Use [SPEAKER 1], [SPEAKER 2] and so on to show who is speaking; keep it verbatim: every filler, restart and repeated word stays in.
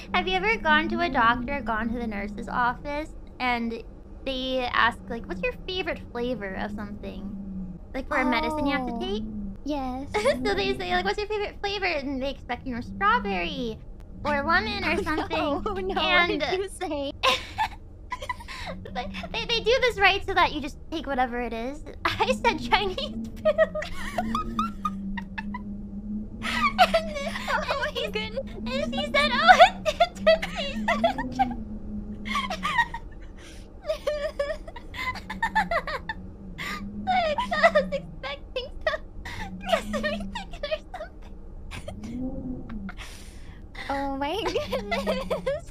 [SPEAKER 1] Have you ever gone to a doctor, gone to the nurse's office, and they ask, like, what's your favorite flavor of something? Like, for a medicine you have to take?
[SPEAKER 2] Yes.
[SPEAKER 1] So they say, like, what's your favorite flavor? And they expect, you know, strawberry or lemon or something.
[SPEAKER 2] No, no,
[SPEAKER 1] and
[SPEAKER 2] what did you say?
[SPEAKER 1] they, they, they do this right so that you just take whatever it is. I said Chinese food. and, then,
[SPEAKER 2] Oh
[SPEAKER 1] and,
[SPEAKER 2] my
[SPEAKER 1] he,
[SPEAKER 2] goodness.
[SPEAKER 1] and she said, oh, he said like, I was expecting some sesame chicken or something.
[SPEAKER 2] Oh my goodness.